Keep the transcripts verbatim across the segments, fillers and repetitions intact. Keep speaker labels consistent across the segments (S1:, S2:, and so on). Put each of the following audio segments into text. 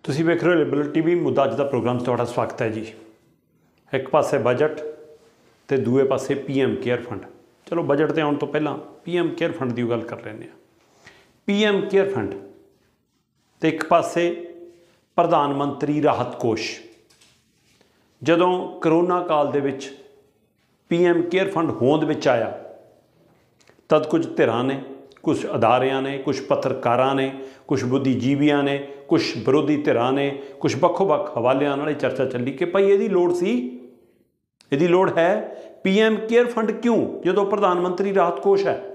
S1: ਤੁਸੀਂ ਵੇਖ ਰਹੇ ਹੋ ਲਿਬਰਲ टीवी मुद्दा अज का प्रोग्राम ਤੁਹਾਡਾ स्वागत है जी। एक पासे बजट तो दूए पासे पी एम केयर फंड। चलो बजट ते आउण तो पहला पी एम केयर फंड की गल कर लैंदे आ। पी एम केयर फंड तो एक पासे प्रधानमंत्री राहत कोष। जदों करोना काल दे विच पी एम केयर फंड होंद विच आया तद कुछ धिरां ने, कुछ अदारियां ने, कुछ पत्रकारां ने, कुछ बुद्धिजीवियां ने, कुछ विरोधी धिरां ने, कुछ बखो बख हवालियां नाल चर्चा चली कि भाई इहदी लोड़ सी, इहदी लोड़ है पी एम केयर फंड क्यों जदों प्रधानमंत्री राहत कोष है।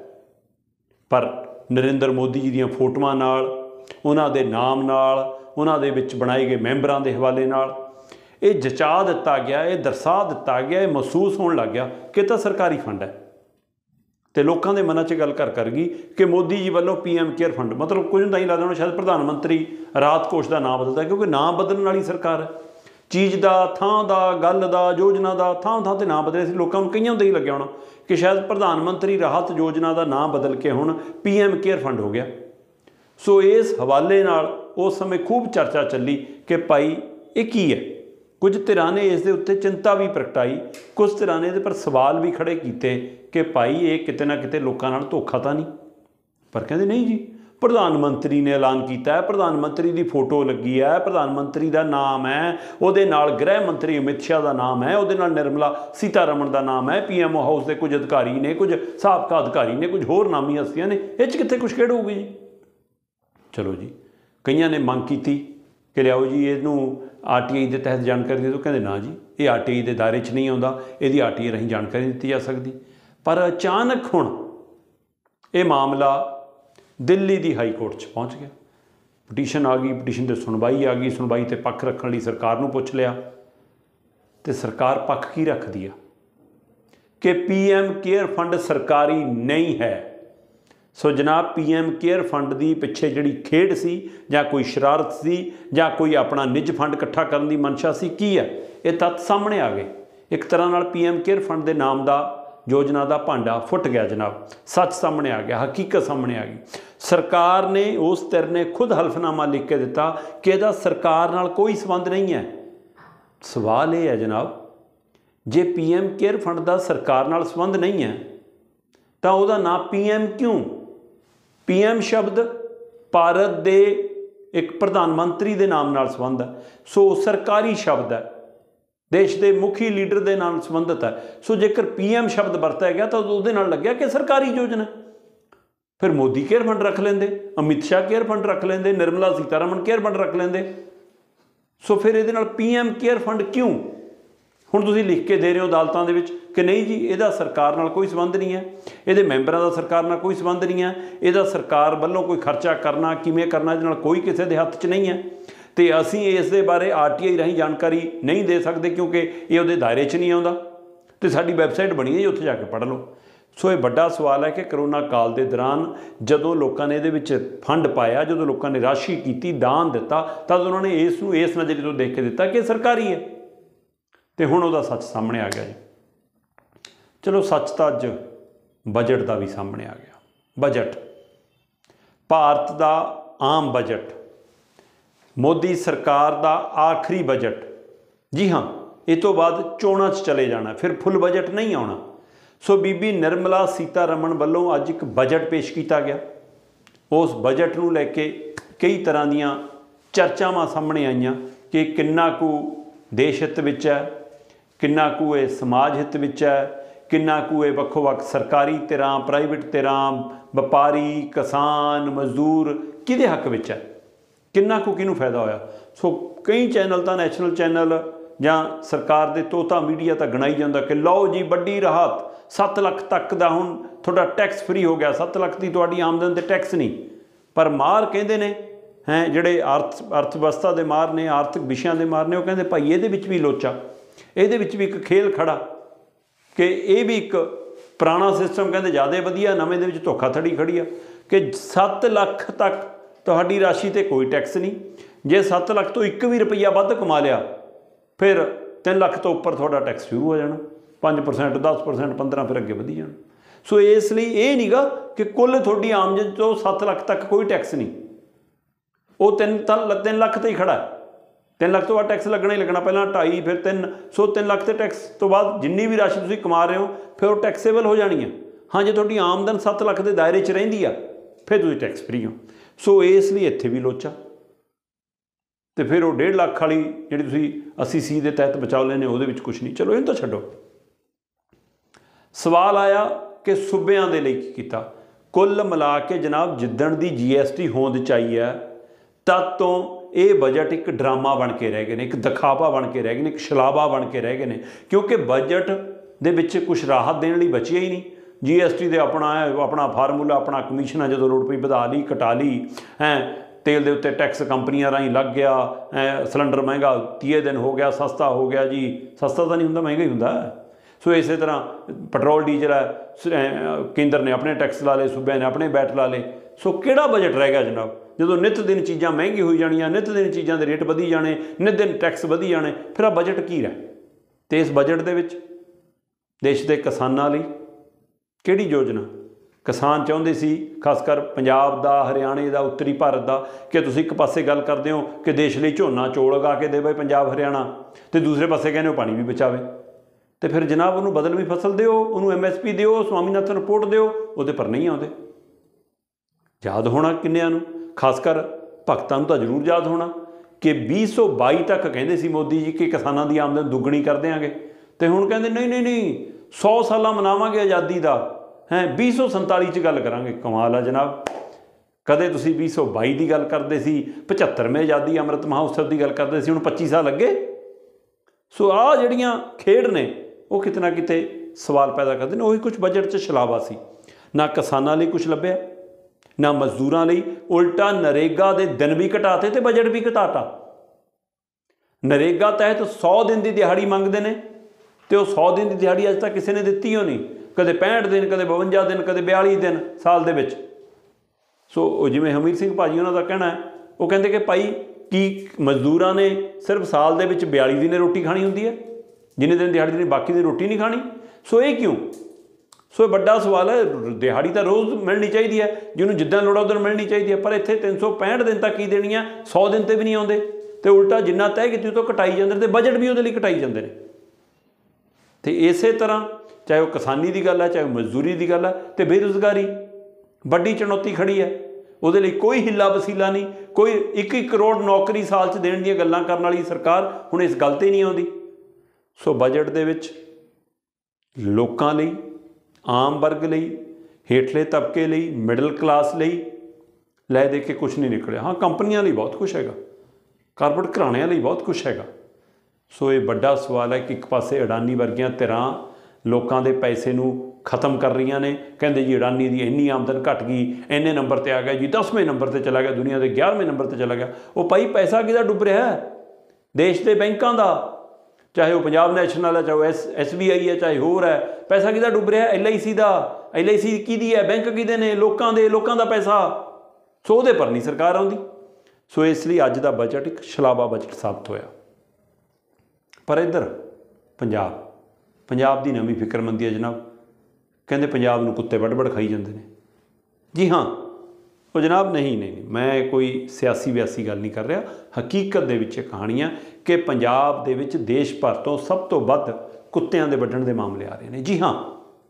S1: पर नरेंद्र मोदी जी दीयां फोटोआं नाल, उन्हां दे नाम नाल, उन्हां दे विच बनाए गए मैंबरां दे हवाले नाल ये जचा दिता गया, ये दर्शा दिता गया, ये महसूस होने लग गया कि तां सरकारी फंड है। तो लोगों के मन च गल कर कर गई कि मोदी जी वालों पी एम केयर फंड मतलब कुछ नहीं लगता शायद प्रधानमंत्री राहत कोष का नाम बदलता, क्योंकि नाम बदलने वाली सरकार है। चीज़ का थां का गल का योजना का थां थां तो नाम बदले, लोगों को कई ही लग्या होना कि शायद प्रधानमंत्री राहत योजना का नाम बदल के हुण पी एम केयर फंड हो गया। सो इस हवाले नाल उस समय खूब चर्चा चली कि भाई ये की है। कुछ धिरां ने इस दे उत्ते चिंता भी प्रगटाई, कुछ धिरां ने इहदे पर सवाल भी खड़े किए कि भाई ये किते ना किते लोकां नाल धोखा तां नहीं। पर कहंदे नहीं जी, प्रधानमंत्री ने ऐलान किया है, प्रधानमंत्री की फोटो लगी है, प्रधानमंत्री का नाम है, उहदे नाल गृह मंत्री अमित शाह का नाम है, उहदे नाल निर्मला सीतारमण का नाम है, पी एम ओ हाउस के कुछ अधिकारी ने, कुछ साबका अधिकारी ने, कुछ होर नामी हस्तियां ने, इह च कित्थे कुछ खेड़ होगी जी। चलो जी, कईयां ने मंग की कि लियाओ जी इहनूं आर टी आई के तहत जानकारी दे दो। कहते ना जी, ये आर टी आई के दायरे च नहीं आता, यदि आर टी आई राਹੀਂ जानकारी दी जा सकती। पर अचानक हुण ये मामला दिल्ली की हाई कोर्ट च पहुँच गया। पटीशन आ गई, पटीशन की सुनवाई आ गई, सुनवाई ते पक्ष रखने लई सरकार नूं पुछ लिया तो सरकार पक्ष की रखती है कि पी एम केयर फंड सरकारी नहीं है। सो जनाब पी एम केयर फंड की पिछे जिहड़ी खेड सी जां कोई शरारत सी जां कोई अपना निज फंड इकट्ठा करने की मंशा सी, की है ये तत्त सामने आ गए। एक तरह नाल पी एम केयर फंड के नाम का योजना का भांडा फुट गया जनाब, सच सामने आ गया, हकीकत सामने आ गई। सरकार ने उस धिर ने खुद हल्फनामा लिख के दिता कि इहदा सरकार नाल कोई संबंध नहीं है। सवाल ये है जनाब, जे पी एम केयर फंड का सरकार नाल संबंध नहीं है तो उहदा नाम पी एम क्यों? पी एम शब्द भारत दे एक प्रधानमंत्री के नाम नाल संबंध है, सो सरकारी शब्द है, देश के मुखी लीडर के नाम संबंधित है। सो जेकर पी एम शब्द वरत्या गया तो उहदे नाल लग्या कि सरकारी योजना। फिर मोदी केयर फंड रख लेंदे, अमित शाह केयर फंड रख लेंदे, निर्मला सीतारमण केयर फंड रख लेंदे। सो फिर इहदे नाल पी एम केयर फंड क्यों? हुण तुसीं लिख के दे रहे हो अदालतां दे विच कि नहीं जी इहदा सरकार नाल कोई संबंध नहीं है, इहदे मैंबरां दा सरकार नाल कोई संबंध नहीं है, इहदा सरकार वल्लों कोई खर्चा करना किवें करना इहदे नाल कोई किसी दे हत्थ च नहीं है, तो असीं इस दे बारे आर टी आई राਹੀਂ जानकारी नहीं दे सकते क्योंकि ये उहदे दायरे च नहीं आउंदा। तो साडी वैबसाइट बनी है जी, उत्थे जाके पढ़ लो। सो ये बड़ा सवाल है कि करोना काल के दौरान जदों लोगों ने इहदे विच फंड पाया, जदों लोगों ने राशि की दान दिता, तद उन्होंने इस नूं इस नज़रिए तो देख के दिता कि सरकारी है। तो हुण उहदा सच सामने आ गया जी। चलो सच तो अज बजट का भी सामने आ गया। बजट भारत का आम बजट, मोदी सरकार का आखिरी बजट। जी हाँ, इस तो बाद चोणां च चले जाना, फिर फुल बजट नहीं आना। सो बीबी निर्मला सीतारमण वालों अज एक बजट पेश किया गया। उस बजट नूं लैके कई तरह दीयां चर्चावां सामने आईयां कि किन्ना कु देश हित विच है, किन्ना कु ये समाज हित विच है, किन्ना कु ये वक्खो वक् सरकारी धिरां, प्राइवेट धिरां, व्यापारी, किसान, मजदूर किहदे हक विच है, किन्ना कु किनूं फायदा होया। सो कई चैनल तो नैशनल चैनल जां सरकार दे तोता मीडिया तो गणाई जाता कि लो जी वड्डी राहत, सत्त लख तक का हुण तुहाडा टैक्स फ्री हो गया, सत्त लख की तुहाडी आमदन ते टैक्स नहीं। पर मार कहंदे ने हैं जिहड़े अर्थ अर्थ व्यवस्था के मार ने, आर्थिक विषयां के मार ने, वो कहंदे भाई इहदे विच भी लोचा, इहदे विच भी एक खेल खड़ा कि ये भी एक पुराना सिस्टम कहते ज़्यादा वधिया, नवें दे विच धोखाधड़ी खड़ी आ कि सत्त लख तक तुहाडी राशि ते कोई टैक्स नहीं, जे सत्त लख तो एक भी रुपया वध कमा लिया फिर तीन लख तो उपर तुहाडा टैक्स शुरू हो जाना, पाँच परसेंट दस परसेंट पंद्रह फिर अगे वधी जाना। सो इसलिए ये नहीं गा कि कुल तुहाडी आमदन तो सत्त लख तक कोई टैक्स नहीं, वो तीन तीन लख तो ही खड़ा है। तीन लाख तो बाद टैक्स लगना ही लगना, पहला ढाई फिर तीन, सो तीन लाख के टैक्स तो बाद जिन्नी भी राशि तुसीं कमा रहे हो फिर वो टैक्सेबल हो जानी है। हाँ जो तुहाडी आमदन सत्त लाख के दायरे च रहिंदी आ फिर तुसीं टैक्स फ्री हो। सो इसलिए इत्थे भी लोचा, तो फिर वो डेढ़ लाख वाली जी तुसीं अस्सी सी के तहत बचाव लेने उहदे विच कुछ नहीं। चलो इहनूं तां छड्डो। सवाल आया कि सूबिਆਂ ਦੇ ਲਈ ਕੀ ਕੀਤਾ। कुल मिला के जनाब जिद्दण दी जी एस टी होंद चाहिए तद तो ये बजट एक ड्रामा बन के रह गए हैं, एक दिखावा बन के रह गए हैं, एक छलावा बन के रह गए हैं, क्योंकि बजट दे विच कुछ राहत देने लई बचिया ही नहीं। जी एस टी दे अपना अपना फार्मूला, अपना कमीशन है, जो लोड़ पई वधा ली घटा ली है, तेल के उत्ते टैक्स कंपनियां राही लग गया, सिलेंडर महंगा तीह दिन हो गया, सस्ता हो गया जी, सस्ता तो नहीं होंदा महंगा ही होंदा। सो इस तरह पेट्रोल डीजल है, केंद्र ने अपने टैक्स ला ले, सूबे ने अपने बैट ला ले। सो किहड़ा बजट रह गया जनाब, जो नित दिन चीज़ां महंगी होई जानियां, नित दिन चीज़ों के रेट वधी जाने, नित दिन टैक्स वधी जाने, फिर आ बजट की रहा। तो इस बजट दे विच देश के किसानां लई किहड़ी योजना किसान चाहुंदे सी, खासकर पंजाब दा, हरियाणे दा, उत्तरी भारत दा, कि तुसीं एक पासे गल करदे हो कि देश लई झोना चौल उगा के देवे पंजाब हरियाणा, तो दूसरे पासे कहने पानी भी बचावे, तो फिर जनाब उन्होंने बदलवी फसल दिओ, उन्होंने एम एस पी दिओ, स्वामीनाथन रिपोर्ट दिओ, वो पर नहीं आते। याद होना किन्नियां नूं, खासकर भगतां नूं तां जरूर याद होना कि बीस सौ बाई तक कहते सी मोदी जी कि किसानों की आमदन दुगनी कर देंगे, तो हुण कहते नहीं नहीं नहीं सौ साल मनावांगे आज़ादी का है, बीस सौ संताली च गल करांगे। कमाल आ जनाब, कदे तुसीं बीस सौ बाई की गल करते सी, पचहत्तरवें आज़ादी अमृत महोत्सव की गल करते सी, हुण पच्ची साल अगे। सो आ जिहड़ियां खेड ने वो किते ना किते सवाल पैदा करते हैं। वही कुछ बजट च छलावा सी, ना किसानां लई कुछ लभ्या, ना मजदूरां लई, उल्टा नरेगा दे दिन भी घटाते तो बजट भी घटाता। नरेगा तहत सौ दिन की दिहाड़ी मंगते हैं, तो सौ दिन की दिहाड़ी अज तक किसी ने दिती हो नहीं, कदे पैंठ दिन, कदे बवंजा दिन, कदे बयाली दिन साल दे विच। सो जिवें हमीर सिंह भाजी उन्हां दा कहना है, वो कहते कि भाई कि मजदूरां ने सिर्फ साल दे विच बयाली दिन रोटी खानी हुंदी है, जिन्ने दिन दिहाड़ी देनी बाकी दिन रोटी नहीं खानी। सो ये क्यों? सो ये बड़ा सवाल है। दिहाड़ी तो रोज़ मिलनी चाहिए है, जिन्होंने जिद्दां लोड़ उधर मिलनी चाहिए है, पर इत्थे तीन सौ पैंठ दिन तक की देनी है, सौ दिन तो भी नहीं आते, तो उल्टा जिन्ना तय की तो घटाई जाते, तो बजट भी वो घटाई जाते हैं। तो इस तरह चाहे वह किसानी की गल है, चाहे मजदूरी की गल है, तो बेरोज़गारी बड़ी चुनौती खड़ी है, वो कोई हिला वसीला नहीं, कोई एक एक करोड़ नौकरी साल च देने दी गल्लां करन वाली सरकार हुण इस गल ते नहीं आउंदी। सो बजट दे विच लोकां लई, आम वर्ग लई, हेठले तबके लई, मिडल क्लास लई लै दे के कुछ नहीं निकलिया। हाँ कंपनियां लई बहुत कुछ हैगा, कारपोरेट घराणिਆਂ लई बहुत कुछ हैगा। सो ये बड़ा सवाल है कि एक पासे अडानी वर्गियां धिरां लोगों के पैसे नूं खत्म कर रही ने, कहते जी अडानी की इन्नी आमदन घट गई, इन्ने नंबर पर आ गया जी, दसवें नंबर पर चला गया, दुनिया के ग्यारहवें नंबर पर चला गया। वो भाई पैसा किहदा डुब रहा है? देश के बैंकों का, चाहे वो पंजाब नैशनल है, चाहे एस एस बी आई है, चाहे होर है, पैसा किहदा डुब रहा है? एल आई सी का। एल आई सी की है? बैंक किहदे ने? लोगों के, लोगों का पैसा। सो उहदे पर नहीं सरकार आउंदी। सो इसलिए अज का बजट एक छलावा बजट साबित होया। पर इधर पंजाब पंजाब की नवीं फिक्रमंदी है जनाब, कहते पंजाब नूं कुत्ते वड़ वड़ खाई जाते हैं। जी हाँ, वो जनाब नहीं नहीं नहीं मैं कोई सियासी व्यासी गल नहीं कर रहा, हकीकत दे विच कहानी है कि पंजाब दे विच देश भर तो सब तो वध कुत्तियां दे वड्ढण दे मामले आ रहे हैं। जी हाँ,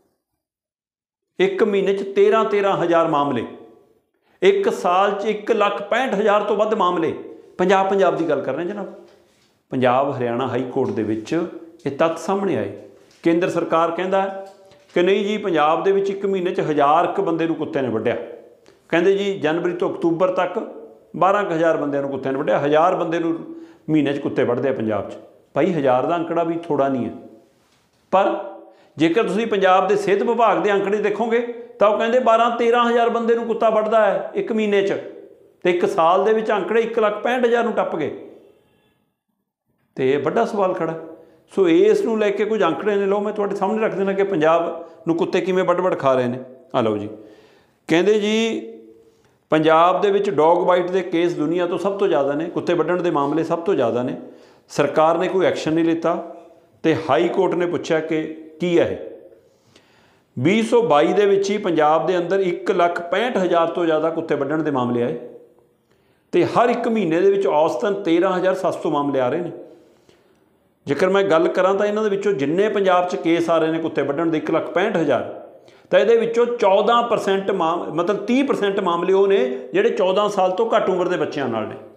S1: एक महीने च तेरह तेरह हज़ार मामले, एक साल च एक लख पैंठ हज़ार तो वध मामले पंजाब पंजाब की गल कर रहे हैं जनाब। पंजाब हरियाणा हाई कोर्ट दे विच ये तत्थ सामने आए। केंद्र सरकार कहता है कि नहीं जी पंजाब दे विच एक महीने च हज़ार क बंदे नूं कुत्ते ने वड्ढिया। कहते जी जनवरी तो अक्तूबर तक बारह क हज़ार बंदे नूं कुत्ते ने वड्ढिया, हज़ार बंदे नूं महीने च कुत्ते वड्ढदे पंजाब च। भाई हज़ार का अंकड़ा भी थोड़ा नहीं है, पर जेकर तुसीं पंजाब दे सेहत विभाग के अंकड़े देखोगे तो कहते बारह तेरह हज़ार बंदे नूं कुत्ता वड्ढदा है एक महीने च, तो एक साल दे विच अंकड़े एक लख पैंठ हज़ार नूं टप गए। तो ये बड़ा सवाल खड़ा। सो इस नूं लैके कुछ अंकड़े ने, लो मैं तुहाडे सामने रख देना कि पंजाब नूं कुत्ते किवें वड्ढ वड्ढ खा रहे हैं। आ लो जी, कहते जी पंजाब दे विच डॉग बाइट के केस दुनिया तो सब तो ज़्यादा ने, कुत्ते वड्ढण के मामले सब तो ज़्यादा ने। सरकार ने कोई एक्शन नहीं लिता, तो हाई कोर्ट ने पूछा कि की है बीस सौ बाई दे विच ही पंजाब दे अंदर एक लख पैंठ हज़ार तो ज़्यादा कुत्ते वड्ढण के मामले आए। तो हर एक महीने दे विच औसतन तेरह हज़ार सत्त सौ मामले आ रहे हैं। जेकर मैं गल करां तो इन्हां दे विचों जिन्ने पंजाब च केस आ रहे हैं कुत्ते वड्ढण दे एक लख पैंठ हज़ार, तो ये चौदह परसेंट माम मतलब तीह परसेंट मामले वो ने जिहड़े चौदह साल तो घੱਟ उम्र के बच्चों नाल ने।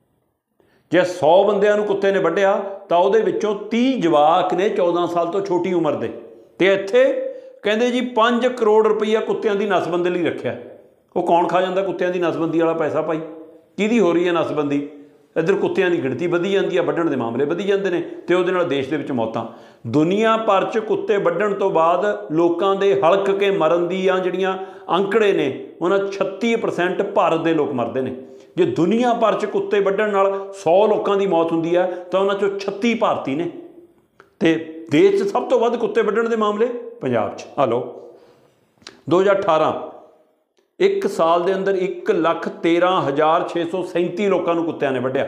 S1: जे सौ बंदियां नूं कुत्ते ने वड्ढिया तो उहदे विचों तीह जवाक ने चौदह साल तो छोटी उम्र के। तो इत्थे कहंदे जी पाँच करोड़ रुपया कुत्तियां दी नसबंदी लई रखिया। वो कौन खा जांदा कुत्तियां दी नसबंदी वाला पैसा भाई? किहदी हो रही है नसबंदी? इधर कुत्तियां दी गिणती वधी जाती है, वड्ढण दे मामले वधी जाते हैं, तो उहदे नाल देश दे विच मौतां। दुनिया भर च कुत्ते वड्ढण तो बाद लोकां दे हलक के मरण दी आ जिहड़ियां अंकड़े ने उन्हां छत्ती परसेंट भारत दे लोग मरदे ने। जे दुनिया भर च कुत्ते वड्ढण नाल सौ लोगों की मौत हुंदी है तो उन्हां चों छत्ती भारती ने। ते देश च सब तो वध कुत्ते वड्ढण दे मामले पंजाब च। हलो दो हज़ार अठारह एक साल के अंदर एक लख तेरह हज़ार छे सौ सैंती लोगों को कुत्तियां ने वड्ढिया।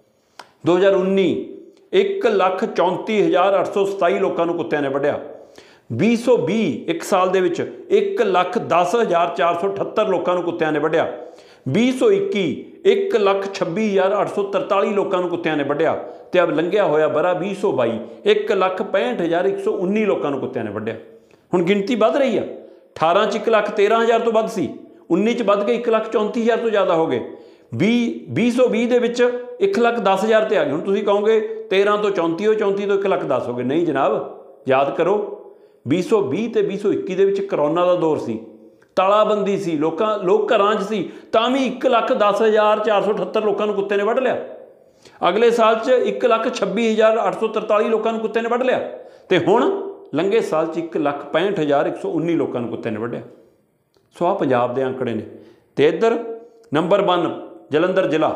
S1: दो हज़ार उन्नी एक लख चौंती हज़ार अठ सौ सताई लोगों को कुत्तियां ने वड्ढिया। भी सौ भी एक साल दे विच एक लख दस हज़ार चार सौ अठहत्तर लोगों को कुत्तियां ने वड्ढिया। भी सौ इक्की एक लख छब्बी हज़ार अठ सौ तरताली लोगों को कुत्तियां ने वड्ढिया। तो अब लंघिया होया बरा भी सौ बाई एक लख पैंठ हज़ार एक सौ उन्नी लोगों को कुत्तियां ने वड्ढिया। हुण गिणती वध रही है। अठारह च एक लख तेरह हज़ार तो वध सी, उन्नी च वध के एक लख चौंती हज़ार तो ज़्यादा हो गए, भी भी सौ भी दे विच एक लख दस हज़ार ते आ गए। हुण तुसीं कहोगे तेरह तो चौंती हो, चौंती तो एक लख दस हो गए। नहीं जनाब, याद करो भी सौ भी ते भी सौ इक्की दे विच करोना का दौर सी, तालाबंदी सी, लोकां लोग घरां च सी, तां भी एक लख दस हज़ार चार सौ अठहत्तर लोगों को कुत्ते ने वड्ढ लिया। अगले साल च एक लख छब्बी हज़ार अठ सौ तरताली लोगों को कुत्ते ने वड्ढ लिया। तो हुण लंघे साल च एक लख पैंठ हज़ार एक सौ उन्नी लोगों को कुत्ते ने वड्ढिया। सो आ पंजाब दे आंकड़े ने। तो इधर नंबर वन जलंधर जिला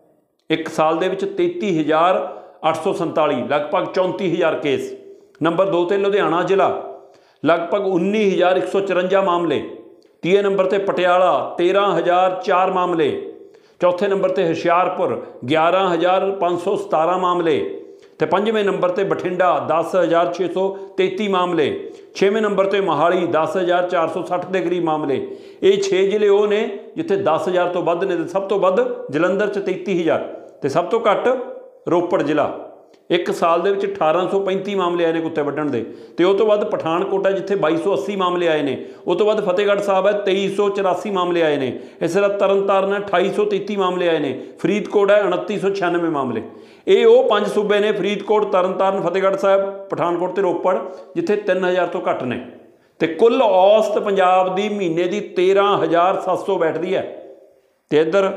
S1: एक साल दे विच तेती हज़ार अठ सौ संताली लगभग चौंती हज़ार केस। नंबर दो ते लुधियाना जिला लगभग उन्नी हज़ार एक सौ चुरंजा मामले। तीए नंबर ते पटियाला तेरह हज़ार चार मामले। चौथे नंबर ते हुशियारपुर ग्यारह हज़ार पाँच सौ सतारह मामले। तो पंजवें नंबर ते बठिंडा दस हज़ार छे सौ तेती मामले। छेवें नंबर ते मोहाली दस हज़ार चार सौ सठ के करीब मामले। ये छे जिले वो ने जिथे दस हज़ार तो वध ने। सब तो वध जलंधर च तेती हज़ार तो सब तो घट रोपड़ जिला एक साल के अठारह सौ पैंती मामले आए ने कुत्ते वड्ढण दे। तो उस तो वध पठानकोट है जिथे बाई सौ अस्सी मामले आए हैं। उस तो वध फतेहगढ़ साहब है तेई सौ चौरासी मामले आए हैं। इस तरह तरन ताਰਨ है अठाई सौ तेती मामले आए हैं। फरीदकोट है उनती सौ छियानवे मामले। ये वो पांच सूबे ने फरीदकोट तरन ताਰਨ फतेहगढ़ साहब पठानकोट तो रोपड़ जिथे तीन हज़ार तो घट ने। तो कुल औसत पंजाब की महीने की तेरह हज़ार सत्त सौ बैठती है। तो इधर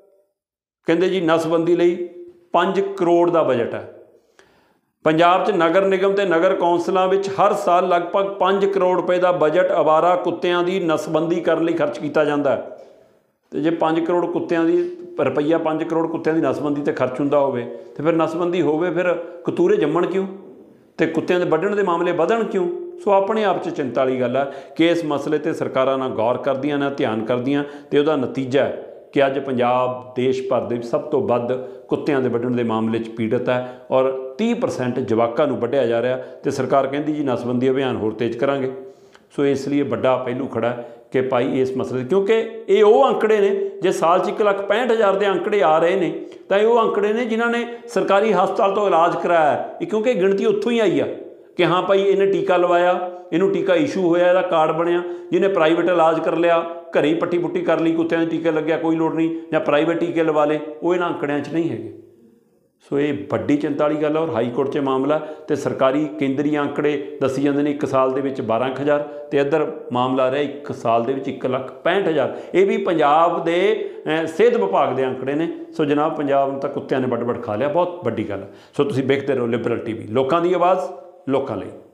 S1: कहते जी नसबंदी लई पाँच करोड़ का बजट है। पंजाब च नगर निगम ते नगर कौंसलों में हर साल लगभग पाँच करोड़ रुपए का बजट आवारा कुत्तियां की नसबंदी करने खर्च किया जाता है। तो जे पाँच करोड़ कुत्तियां की रुपया पाँच करोड़ कुत्तियां की नसबंदी ते खर्च हुंदा होवे तो फिर नसबंदी होवे फिर कतूरे जम्मण क्यों तो कुत्तियां दे वड्ढण दे मामले वधण क्यों? सो अपने आप च चिंता वाली गल है कि इस मसले ते सरकारां ना गौर करदियां ना ध्यान करदियां ते उहदा नतीजा है कि अज पंजाब देश भर दे सब तो वध कुत्तियां दे वड्ढण दे मामले च पीड़ित है और तीह परसेंट जवाकां नूं वड्ढिया जा रहा। तो सरकार कहती जी नसबंदी अभियान होर तेज करांगे। सो इसलिए बड़ा पहलू खड़ा है कि भाई इस मसले क्योंकि ये वो आंकड़े ने जे साल च एक लख पैंठ हज़ार के आंकड़े आ रहे हैं तो ये वो आंकड़े ने जिन्होंने सरकारी हस्पताल तो इलाज कराया है। क्योंकि गिणती उत्थों ही आई है कि हाँ भाई इन्हें टीका लवाया, इनू टीका इशू होया, इसका कार्ड बनया, जिन्हें प्राइवेट इलाज कर लिया, घरें ही पट्टी पुट्टी कर ली, कुत्तियां दे टीके लग्या कोई लोड़ नहीं, या प्राइवेट टीके लवा ले, वो इन्हां आंकड़ियां च नहीं है। सो ये बड़ी चिंता वाली गल है। और हाई कोर्ट च मामला तो सरकारी केंद्री आंकड़े दसी जाते हैं एक साल के बारह हज़ार तो इधर मामला रहा एक साल के एक लख पैंठ हज़ार। ये भी पंजाब के सेहत विभाग के आंकड़े ने। सो जनाब पंजाब तो कुत्तियां ने बड़ बड़ खा लिया, बहुत बड़ी गल है। सो तुसीं देखते रहो लिबरल टीवी, लोगों की आवाज़ लोगों लई।